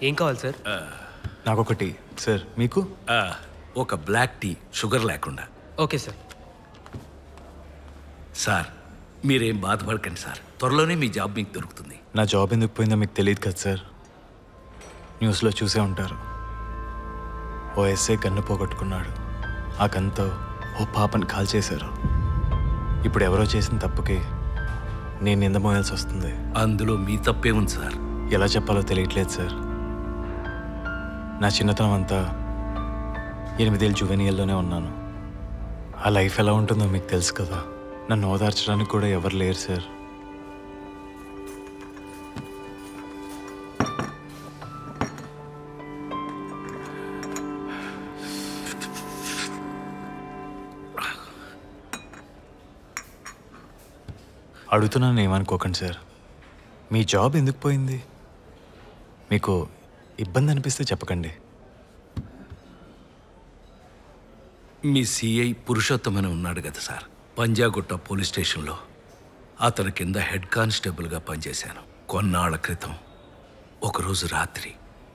ఏం కావాలి sir? నాకొకటి sir. మీకు? ఒక బ్లాక్ టీ, షుగర్ లేకుండా. Okay sir. సార్ మీరేం బాధపడకండి సార్, త్వరలోనే మీ జాబ్ మీకు దొరుకుతుంది. నా జాబ్ ఎందుకు పోయిందో మీకు తెలియదు కదా సార్. న్యూస్లో చూసే ఉంటారు. ఓ ఎస్ఐ గన్ను పోగొట్టుకున్నాడు. ఆ గన్తో ఓ పాపని కాల్ చేశారు. ఇప్పుడు ఎవరో చేసిన తప్పుకి నేను నింద మోయాల్సి వస్తుంది. అందులో మీ తప్పే ఉంది సార్. ఎలా చెప్పాలో తెలియట్లేదు సార్. నా చిన్నతనం అంతా 8 ఏళ్ళు జువెనియల్లోనే ఉన్నాను. ఆ లైఫ్ ఎలా ఉంటుందో మీకు తెలుసు కదా. నన్ను ఓదార్చడానికి కూడా ఎవరు లేరు సార్. అడుగుతున్నాను, ఏమనుకోకండి సార్. మీ జాబ్ ఎందుకు పోయింది? మీకు ఇబ్బంది అనిపిస్తే చెప్పకండి. మీ సిఐ పురుషోత్తం అని ఉన్నాడు కదా సార్, పంజాగుట్ట పోలీస్ స్టేషన్లో. అతని కింద హెడ్ కానిస్టేబుల్గా పనిచేశాను. కొన్నాళ్ల క్రితం ఒకరోజు రాత్రి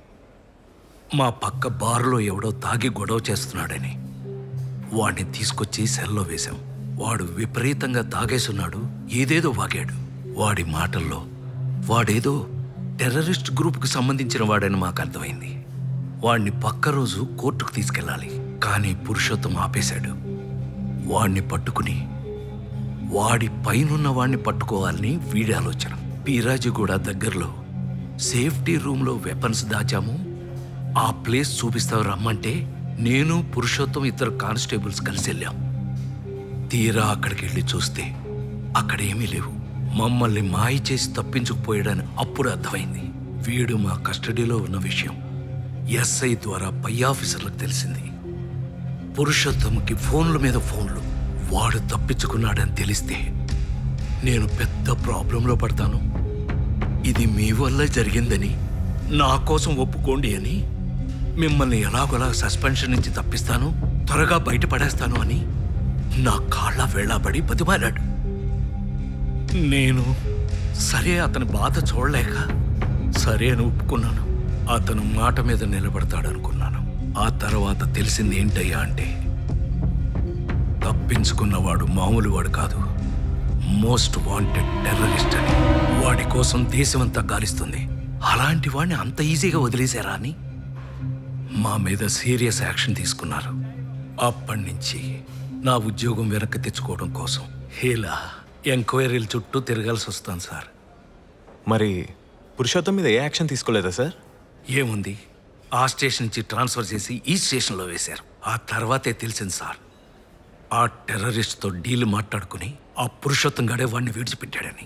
మా పక్క బార్లో ఎవడో తాగి గొడవ చేస్తున్నాడని వాడిని తీసుకొచ్చి సెల్లో వేశాం. వాడు విపరీతంగా తాగేసున్నాడు, ఏదేదో వాగాడు. వాడి మాటల్లో వాడేదో టెర్రరిస్ట్ గ్రూప్కి సంబంధించిన వాడని మాకు అర్థమైంది. వాడిని పక్క రోజు కోర్టుకు తీసుకెళ్ళాలి, కానీ పురుషోత్తం ఆపేశాడు. వాడిని పట్టుకుని వాడి పైనున్న వాడిని పట్టుకోవాలని వీడి ఆలోచన. పీరాజిగూడ దగ్గరలో సేఫ్టీ రూమ్లో వెపన్స్ దాచాము. ఆ ప్లేస్ చూపిస్తావు రమ్మంటే నేను పురుషోత్తం 2 కానిస్టేబుల్స్ కలిసి వెళ్ళాం. తీరా అక్కడికి వెళ్ళి చూస్తే అక్కడేమీ లేవు. మమ్మల్ని మాయ చేసి తప్పించుకుపోయాడని అప్పుడు అర్థమైంది. వీడు మా కస్టడీలో ఉన్న విషయం ఎస్ఐ ద్వారా పై ఆఫీసర్లకు తెలిసింది. పురుషోత్తముకి ఫోన్ల మీద ఫోన్లు. వాడు తప్పించుకున్నాడని తెలిస్తే నేను పెద్ద ప్రాబ్లంలో పడతాను. ఇది మీ వల్ల జరిగిందని, నా కోసం ఒప్పుకోండి అని, మిమ్మల్ని ఎలాగోలా సస్పెన్షన్ నుంచి తప్పిస్తాను, త్వరగా బయటపడేస్తాను అని నా కాళ్ళ వేళాబడి బతిమాలాడు. నేను సరే అతని బాధ చూడలేక సరే అని ఒప్పుకున్నాను. అతను మాట మీద నిలబడతాడనుకున్నాను. ఆ తర్వాత తెలిసింది ఏంటయ్యా అంటే, తప్పించుకున్నవాడు మామూలు వాడు కాదు, మోస్ట్ వాంటెడ్ టెర్రరిస్ట్ అని. వాడి కోసం దేశమంతా గాలిస్తుంది. అలాంటి వాడిని అంత ఈజీగా వదిలేశారా అని మా మీద సీరియస్ యాక్షన్ తీసుకున్నారు. అప్పటి నుంచి నా ఉద్యోగం వెనక్కి తెచ్చుకోవడం కోసం ఇలా ఎంక్వైరీల చుట్టూ తిరగాల్సి వస్తాను సార్. మరి పురుషోత్తం మీద ఏ యాక్షన్ తీసుకోలేదా సార్? ఏముంది, ఆ స్టేషన్ నుంచి ట్రాన్స్ఫర్ చేసి ఈ స్టేషన్లో వేశారు. ఆ తర్వాతే తెలిసింది సార్, ఆ టెర్రరిస్ట్తో డీల్ మాట్లాడుకుని ఆ పురుషోత్తం గడే వాడిని విడిచిపెట్టాడని.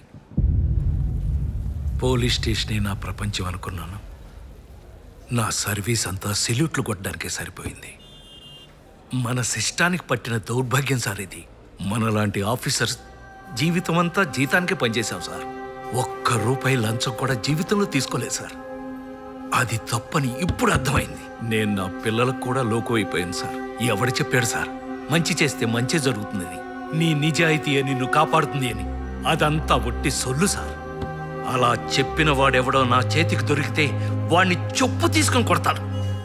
పోలీస్ స్టేషనే నా ప్రపంచం అనుకున్నాను. నా సర్వీస్ అంతా సెల్యూట్లు కొట్టడానికే సరిపోయింది. మన సిస్టానికి పట్టిన దౌర్భాగ్యం సార్ ఇది. మనలాంటి ఆఫీసర్స్ జీవితం అంతా జీతానికి పనిచేశాం సార్. ₹1 లంచం కూడా జీవితంలో తీసుకోలేదు సార్. అది తప్పని ఇప్పుడు అర్థమైంది. నేను నా పిల్లలకు కూడా లోకు అయిపోయాను సార్. ఎవడు చెప్పాడు సార్ మంచి చేస్తే మంచి జరుగుతుందని, నీ నిజాయితీ నిన్ను కాపాడుతుంది అని? అదంతా ఒట్టి సొల్లు సార్. అలా చెప్పిన వాడెవడో నా చేతికి దొరికితే వాడిని చెప్పు తీసుకొని కొడతాను.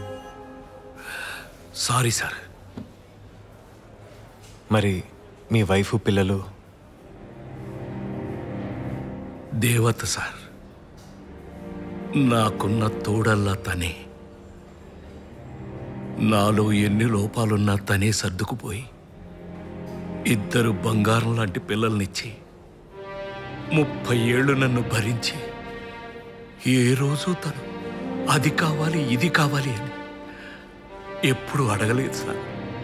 Sorry sir. మరి మీ వైఫ్ పిల్లలు? దేవత సార్. నాకున్న తోడల్లా తనే. నాలో ఎన్ని లోపాలున్నా తనే సర్దుకుపోయి 2 బంగారం లాంటి పిల్లల్నిచ్చి 30 ఏళ్ళు నన్ను భరించి ఏ రోజు తను అది కావాలి ఇది కావాలి అని ఎప్పుడు అడగలేదు సార్.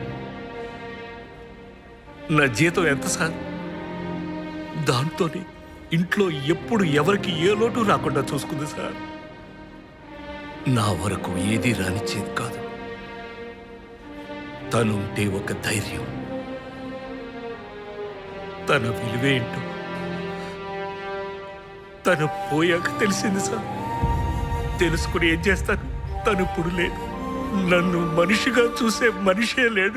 నా జీతం ఎంత సార్? దాంతోనే ఇంట్లో ఎప్పుడు ఎవరికి ఏ లోటు రాకుండా చూసుకుంది సార్. నా వరకు ఏది రానిచ్చేది కాదు. తనుంటే ఒక ధైర్యం. తన విలువేంటో తను పోయాక తెలిసింది సార్. తెలుసుకుని ఏం చేస్తాను? తను ఇప్పుడు లేడు. నన్ను మనిషిగా చూసే మనిషే లేడు.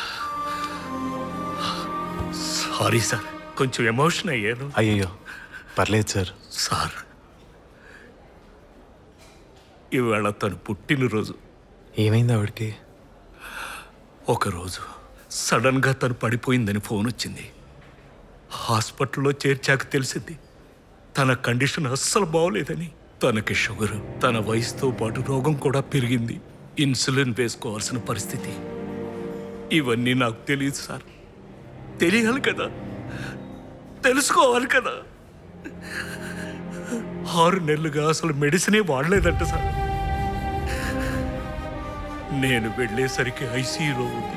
సారీ సార్, కొంచెం ఎమోషన్ అయ్యాను. అయ్యో, పర్లేదు సార్. సార్, ఇవాళ తను పుట్టినరోజు. ఏమైంది ఆవిడకి? ఒకరోజు సడన్గా తను పడిపోయిందని ఫోన్ వచ్చింది. హాస్పిటల్లో చేర్చాక తెలిసింది తన కండిషన్ అస్సలు బాగోలేదని. తనకి షుగర్, తన వయసుతో పాటు రోగం కూడా పెరిగింది. ఇన్సులిన్ వేసుకోవాల్సిన పరిస్థితి. ఇవన్నీ నాకు తెలియదు సార్. తెలియాలి కదా, తెలుసుకోవాలి కదా. 6 నెలలుగా అసలు మెడిసినే వాడలేదంట సార్. నేను వెళ్ళేసరికి ఐసీయూలో ఉంది.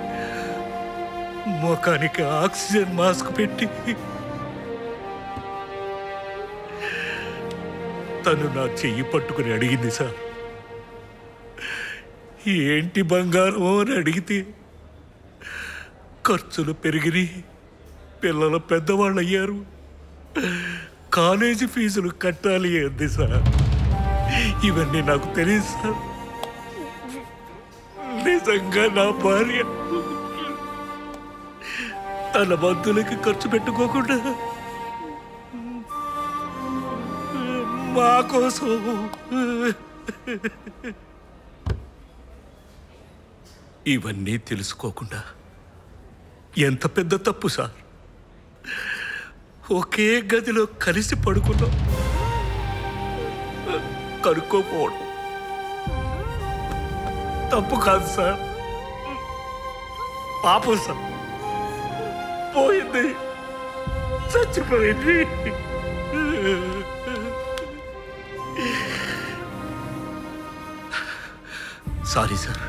ముఖానికి ఆక్సిజన్ మాస్క్ పెట్టి తను నా చెయ్యి పట్టుకుని అడిగింది సార్, ఏంటి బంగారం అని అడిగితే, ఖర్చులు పెరిగినాయి, పిల్లలు పెద్దవాళ్ళు అయ్యారు, కాలేజీ ఫీజులు కట్టాలి అంది సార్. ఇవన్నీ నాకు తెలియదు సార్. నిజంగా నా భార్య తన మందులకి ఖర్చు పెట్టుకోకుండా మా కోసం ఇవన్నీ తెలుసుకోకుండా ఎంత పెద్ద తప్పు సార్. ఒకే గదిలో కలిసి పడుకున్నాం, కనుక్కోపోవడం తప్పు కాదు సార్. పాపం సార్. పోయింది, చచ్చిపోయింది. Sorry sir.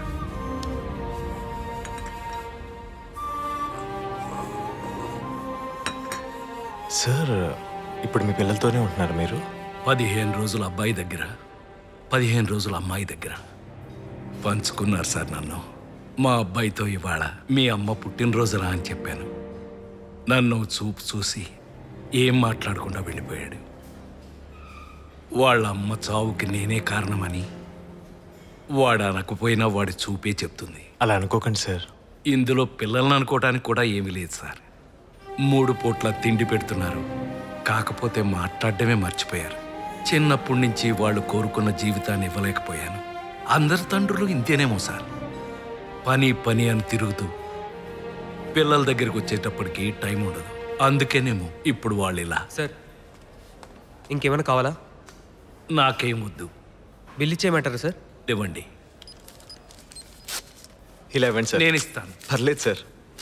సార్, ఇప్పుడు మీ పిల్లలతోనే ఉంటున్నారు మీరు? 15 రోజులు అబ్బాయి దగ్గర, 15 రోజులు అమ్మాయి దగ్గర పంచుకున్నారు సార్ నన్ను. మా అబ్బాయితో ఇవాళ మీ అమ్మ పుట్టినరోజురా అని చెప్పాను. నన్ను చూపు చూసి ఏం మాట్లాడకుండా వెళ్ళిపోయాడు. వాళ్ళ అమ్మ చావుకి నేనే కారణమని వాడు అనకపోయినా వాడి చూపే చెప్తుంది. అలా అనుకోకండి సార్. ఇందులో పిల్లల్ని అనుకోవడానికి కూడా ఏమీ లేదు సార్. 3 పూట్ల తిండి పెడుతున్నారు, కాకపోతే మాట్లాడడమే మర్చిపోయారు. చిన్నప్పటి నుంచి వాళ్ళు కోరుకున్న జీవితాన్ని ఇవ్వలేకపోయాను. అందరి తండ్రులు ఇంతేనేమో సార్. పని పని అని తిరుగుతూ పిల్లల దగ్గరికి వచ్చేటప్పటికి టైం ఉండదు. అందుకేనేమో ఇప్పుడు వాళ్ళు ఇలా. సార్, ఇంకేమైనా కావాలా? నాకేం వద్దు. బిల్ ఇచ్చేయమంటారా సార్? ఇవ్వండి. ఇలా ఇవ్వండి సార్. నేను ఇస్తాను. పర్లేదు సార్.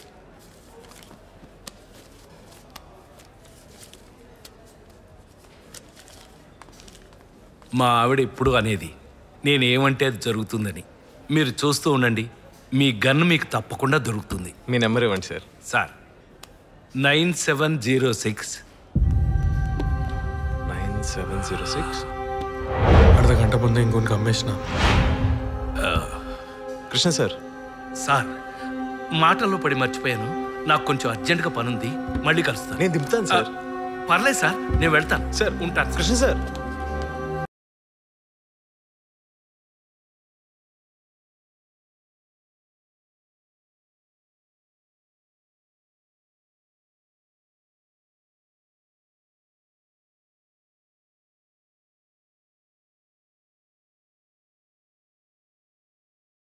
మా ఆవిడ ఎప్పుడు అనేది నేనేమంటే అది జరుగుతుందని. మీరు చూస్తూ ఉండండి, మీ గన్ మీకు తప్పకుండా దొరుకుతుంది. మీ నెంబర్ ఇవ్వండి సార్. సార్, 9706 9706. అర్ధగంట ముందే ఇంకొన్ని అమ్మేసిన. కృష్ణ సార్. సార్, మాటల్లో పడి మర్చిపోయాను. నాకు కొంచెం అర్జెంటుగా పనుంది, మళ్ళీ కలుస్తాను. నేను దింపుతాను సార్. పర్లేదు సార్, నేను వెళ్తాను సార్. ఉంటాను. కృష్ణ సార్.